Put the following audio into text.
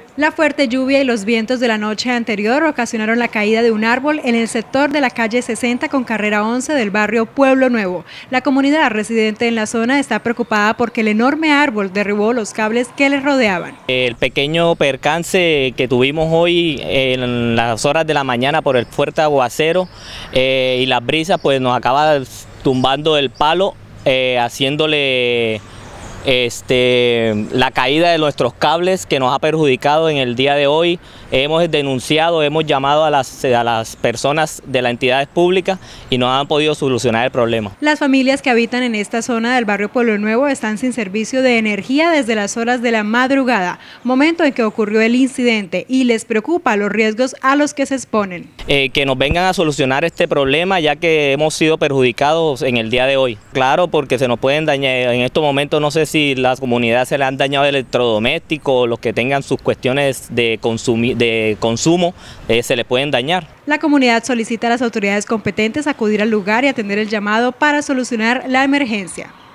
La fuerte lluvia y los vientos de la noche anterior ocasionaron la caída de un árbol en el sector de la calle 60 con carrera 11 del barrio Pueblo Nuevo. La comunidad residente en la zona está preocupada porque el enorme árbol derribó los cables que le rodeaban. El pequeño percance que tuvimos hoy en las horas de la mañana por el fuerte aguacero y las brisas, pues nos acaba tumbando el palo, haciéndole la caída de nuestros cables, que nos ha perjudicado en el día de hoy. Hemos denunciado, hemos llamado a las personas de las entidades públicas y no han podido solucionar el problema. Las familias que habitan en esta zona del barrio Pueblo Nuevo están sin servicio de energía desde las horas de la madrugada, momento en que ocurrió el incidente, y les preocupa los riesgos a los que se exponen. Que nos vengan a solucionar este problema, ya que hemos sido perjudicados en el día de hoy. Claro, porque se nos pueden dañar en estos momentos, no sé si las comunidades se le han dañado electrodomésticos, los que tengan sus cuestiones de consumo, se le pueden dañar. La comunidad solicita a las autoridades competentes acudir al lugar y atender el llamado para solucionar la emergencia.